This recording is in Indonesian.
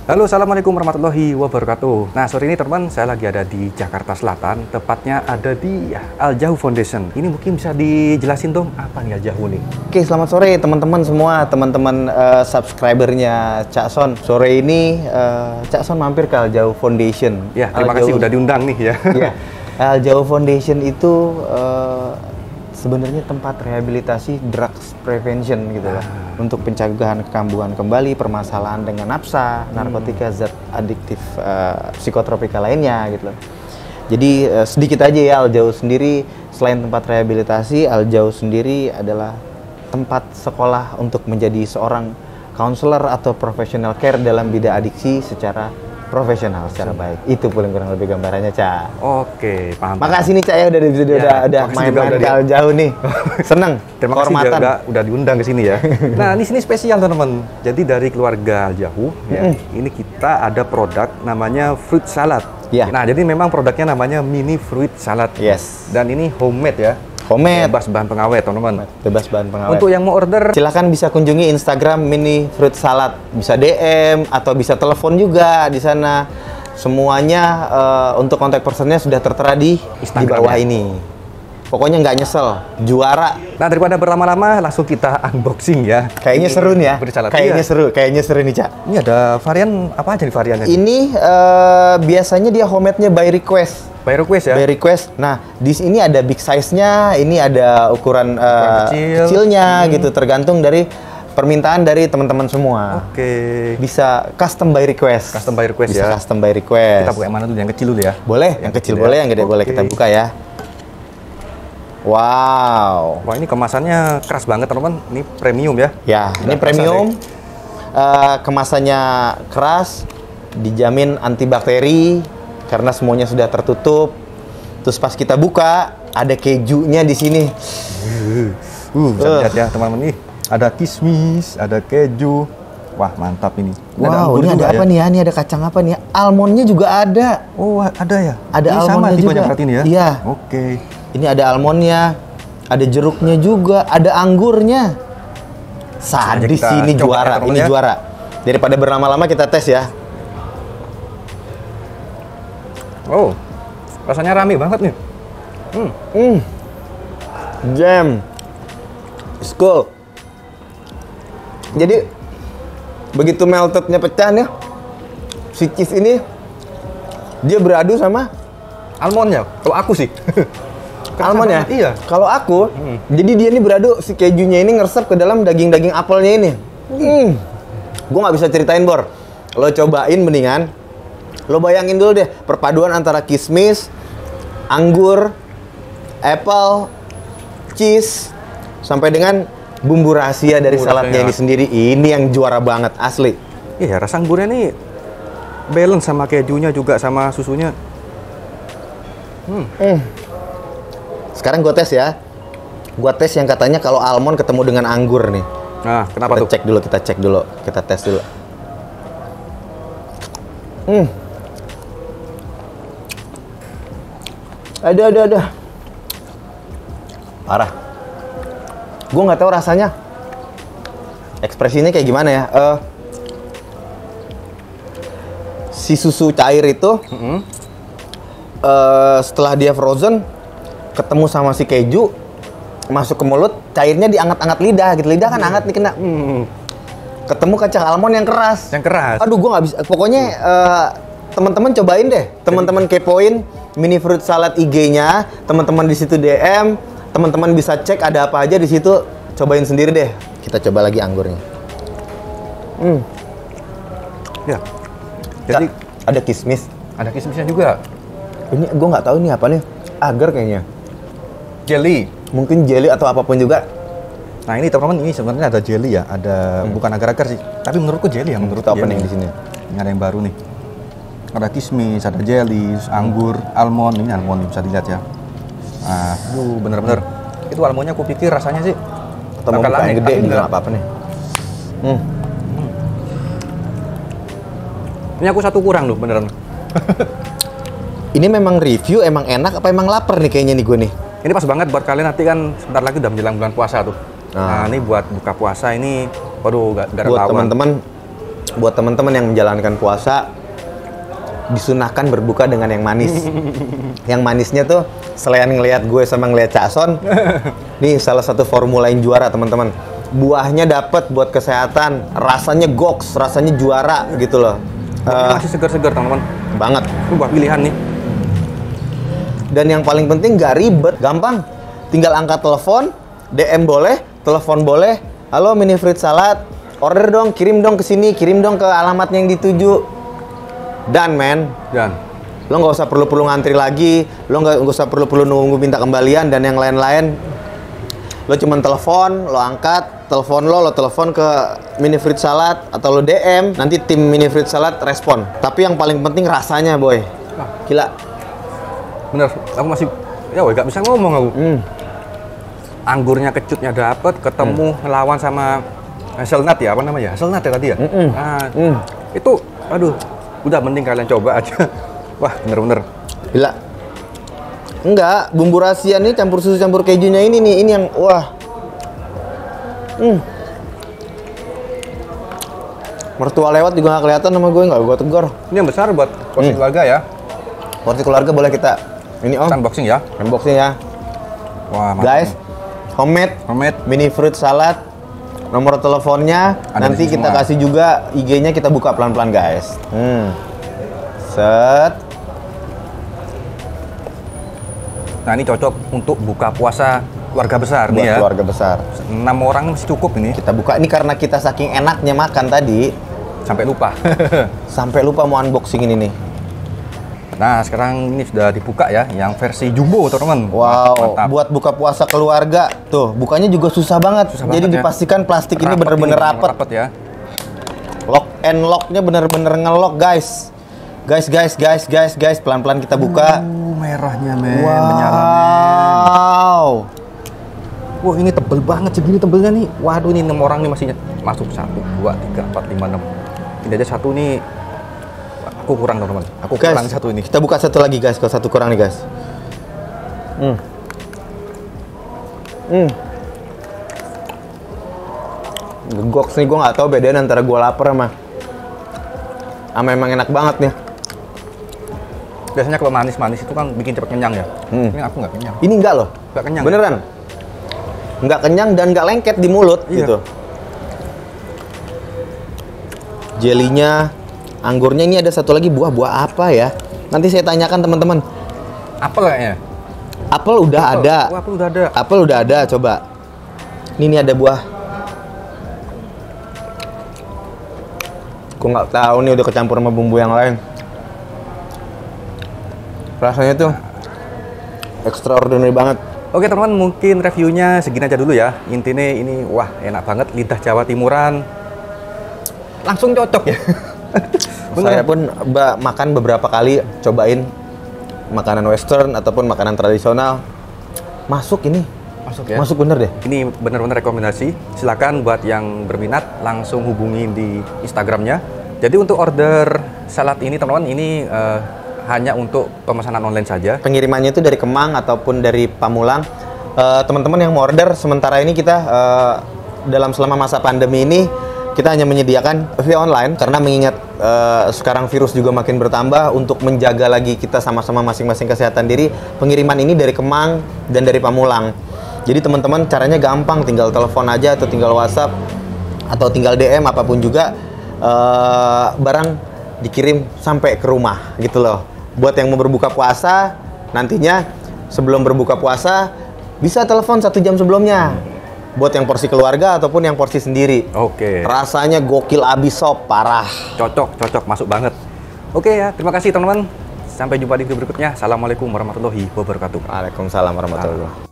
Halo, assalamualaikum warahmatullahi wabarakatuh. Nah, sore ini teman, saya lagi ada di Jakarta Selatan, tepatnya ada di Al Jauh Foundation. Ini mungkin bisa dijelasin dong, apa nih Al Jauh nih? Oke, selamat sore teman-teman semua, teman-teman subscribernya Cak Son. Sore ini Cak Son mampir ke Al Jauh Foundation. Ya, terima kasih udah diundang nih ya. Ya, Al Jauh Foundation itu sebenarnya tempat rehabilitasi drugs prevention gitu lah. Untuk pencegahan kekambuhan kembali, permasalahan dengan nafsa, narkotika, zat adiktif, psikotropika lainnya gitu loh. Jadi sedikit aja ya, Al Jauh sendiri selain tempat rehabilitasi, Al Jauh sendiri adalah tempat sekolah untuk menjadi seorang counselor atau professional care dalam bidang adiksi secara profesional, secara baik. Itu paling kurang lebih gambarannya, Cak. Oke, paham. Makasih nih, Cak ya, udah main-main ke Al Jauh nih. Seneng. Terima kasih juga udah diundang ke sini ya. Nah, di sini spesial teman-teman. Jadi dari keluarga Al Jauh, ya, ini kita ada produk namanya fruit salad. Ya. Nah, jadi memang produknya namanya mini fruit salad. Yes. Dan ini homemade ya. Homemade. Bebas bahan pengawet, teman-teman. Bebas bahan pengawet. Untuk yang mau order, silahkan bisa kunjungi Instagram mini fruit salad. Bisa DM atau bisa telepon juga di sana. Semuanya untuk kontak personnya sudah tertera di bawah ini. Pokoknya nggak nyesel, juara. Nah, daripada berlama-lama, langsung kita unboxing ya. Kayaknya seru nih ya. Kayaknya seru nih, Cak. Ini ada varian apa aja nih variannya? Ini biasanya dia homemade-nya by request. By request ya? By request. Nah, di sini ada big size-nya, ini ada ukuran kecilnya gitu, tergantung dari permintaan dari teman-teman semua. Oke. Bisa custom by request. Custom by request bisa ya? Custom by request. Kita buka yang mana dulu? Yang kecil dulu ya? Boleh, yang kecil boleh, yang gede boleh. Kita buka ya. Wow. Wah, ini kemasannya keras banget teman-teman. Ini premium ya? Ya, ini premium. Kemasannya keras, dijamin antibakteri karena semuanya sudah tertutup. Terus pas kita buka, ada kejunya di sini. Bisa lihat ya teman-teman nih. Ada kismis, ada keju. Wah, mantap ini. Wow, ini ada apa nih ya? Ini ada kacang apa nih ya? Almondnya juga ada. Oh, ada ya? Ada ini almondnya sama juga. Berarti ini ya? Iya. Oke. Ini ada almondnya, ada jeruknya juga, ada anggurnya. Sadis ini juara, ini juara. Daripada berlama-lama kita tes ya. Oh, rasanya rame banget nih. Jam. School. Jadi begitu meltednya pecah nih, si cheese ini dia beradu sama almondnya. Kalau aku sih. Almond ya? Iya. Kalau aku, jadi dia ini beradu, si kejunya ini ngeresep ke dalam daging-daging apelnya ini. Gue nggak bisa ceritain, Bor. Lo cobain mendingan. Lo bayangin dulu deh, perpaduan antara kismis, anggur, apple, cheese, sampai dengan bumbu rahasia dari saladnya ini sendiri. Ini yang juara banget, asli. Iya, rasa anggurnya nih balance sama kejunya juga, sama susunya. Sekarang gue tes ya. Gue tes yang katanya kalau almond ketemu dengan anggur nih. Nah, kenapa tuh? Kita cek dulu. Kita tes dulu. Ada. Parah. Gue nggak tahu rasanya. Ekspresinya kayak gimana ya? Si susu cair itu, setelah dia frozen, ketemu sama si keju, masuk ke mulut, cairnya diangat-angat lidah gitu. Lidah kan hangat nih kena. Ketemu kacang almond yang keras. Yang keras. Aduh, gue nggak bisa. Pokoknya teman-teman cobain deh. Teman-teman kepoin mini fruit salad IG-nya. Teman-teman di situ DM. Teman-teman bisa cek ada apa aja di situ. Cobain sendiri deh. Kita coba lagi anggurnya. Ya. Jadi ada kismis. ada kismisnya juga. Ini gue nggak tahu ini apa nih. Agar kayaknya. Jelly. Mungkin jelly atau apapun juga. Nah, ini teman-teman, ini sebenarnya ada jelly ya, ada bukan agar-agar sih. Tapi menurutku jelly ya, menurut apa nih di sini? Ini ada yang baru nih. Ada kismis, ada jelly, anggur, almond. Ini almond bisa dilihat ya. Nah, bener-bener. Itu almondnya aku pikir rasanya sih atau mau yang gede juga apa-apa nih. Ini aku satu kurang loh, beneran. Ini memang review, emang enak apa emang lapar nih kayaknya nih gue nih? Ini pas banget buat kalian, nanti kan sebentar lagi udah menjelang bulan puasa tuh. Nah, ini buat buka puasa ini, waduh, gak ada buat lawan. teman-teman buat teman-teman yang menjalankan puasa, disunahkan berbuka dengan yang manis. Yang manisnya tuh selain ngelihat gue sama ngelihat Cak Son, nih salah satu formula yang juara teman-teman. Buahnya dapat buat kesehatan, rasanya goks, rasanya juara gitu loh. Masih segar-segar teman-teman. Banget. Itu buah pilihan nih. Dan yang paling penting gak ribet, gampang. Tinggal angkat telepon, DM boleh, telepon boleh. Halo Mini Fruit Salad, order dong, kirim dong ke sini, kirim dong ke alamatnya yang dituju. Dan men, lo nggak usah perlu ngantri lagi, lo nggak usah perlu nunggu minta kembalian dan yang lain-lain. Lo cuman telepon, lo angkat, telepon lo telepon ke Mini Fruit Salad atau lo DM, nanti tim Mini Fruit Salad respon. Tapi yang paling penting rasanya, boy. Gila. Bener, aku masih nggak bisa ngomong aku. Anggurnya kecutnya dapet, ketemu lawan sama hazelnut ya, apa namanya? Hazelnut ya tadi ya? Itu, aduh, udah mending kalian coba aja. Wah, bener-bener. Gila. Enggak, bumbu rahasia nih campur susu campur kejunya ini nih, ini yang wah. Mertua lewat juga nggak kelihatan sama gue, nggak gue tegur. Ini yang besar buat porsi keluarga ya. Porsi keluarga boleh kita ini om. Unboxing ya. Unboxing ya. Wah, mantap. Guys, homemade Mini Fruit Salad. Nomor teleponnya ada nanti kita semua. kasih juga, IG-nya kita buka pelan-pelan guys. Set. Nah, ini cocok untuk buka puasa keluarga besar Buat nih ya. keluarga besar. 6 orang masih cukup ini. Kita buka ini karena kita saking enaknya makan tadi Sampai lupa. sampai lupa mau unboxing ini nih. Nah, sekarang ini sudah dibuka ya, yang versi jumbo teman-teman. Wow, Mantap. buat buka puasa keluarga tuh, bukanya juga susah banget. Jadi banget ya. dipastikan plastik ini Rapet bener-bener ini, rapet. rapet ya. Lock and locknya bener-bener ngelock guys. Guys, pelan-pelan kita buka. Merahnya menyala men. Wow. Wah, ini tebel banget segini tebelnya nih. Waduh, ini 6 orang nih masih masuk 1, 2, 3, 4, 5, 6. Ini aja satu nih. Aku kurang teman-teman. Aku Guys, kurang satu ini. kita buka satu lagi guys, kalau satu kurang nih guys. Gegoks nih, gue nggak tahu bedanya antara gue lapar sama emang enak banget nih. Biasanya kalau manis-manis itu kan bikin cepet kenyang ya. Ini aku nggak kenyang. Ini enggak loh. Nggak kenyang. Beneran. Nggak kenyang dan nggak lengket di mulut gitu. Jelinya, anggurnya ini ada satu lagi buah apa ya? Nanti saya tanyakan teman-teman. Apel kayaknya. Apel udah ada. Oh, apel udah ada. Apel udah ada, coba. Ini ada buah. Gue nggak tahu nih udah kecampur sama bumbu yang lain. Rasanya tuh extraordinary banget. Oke teman-teman, mungkin reviewnya segini aja dulu ya. Intinya ini, wah enak banget, lidah Jawa Timuran. Langsung cocok ya. Saya pun makan beberapa kali, cobain makanan western ataupun makanan tradisional. Masuk ini. Masuk ya? Masuk bener deh. Ini benar-benar rekomendasi. Silakan buat yang berminat langsung hubungi di Instagramnya. Jadi untuk order salad ini teman-teman, ini hanya untuk pemesanan online saja. Pengirimannya itu dari Kemang ataupun dari Pamulang. Teman-teman yang mau order, sementara ini kita selama masa pandemi ini kita hanya menyediakan via online karena mengingat sekarang virus juga makin bertambah. Untuk menjaga lagi kita sama-sama masing-masing kesehatan diri, pengiriman ini dari Kemang dan dari Pamulang. Jadi teman-teman caranya gampang, tinggal telepon aja atau tinggal WhatsApp atau tinggal DM apapun juga, barang dikirim sampai ke rumah gitu loh. Buat yang mau berbuka puasa nantinya, sebelum berbuka puasa bisa telepon 1 jam sebelumnya. Buat yang porsi keluarga ataupun yang porsi sendiri. Oke. Rasanya gokil abis sob, parah. Cocok, masuk banget. Oke ya, terima kasih teman-teman. Sampai jumpa di video berikutnya. Assalamualaikum warahmatullahi wabarakatuh. Waalaikumsalam warahmatullahi wabarakatuh.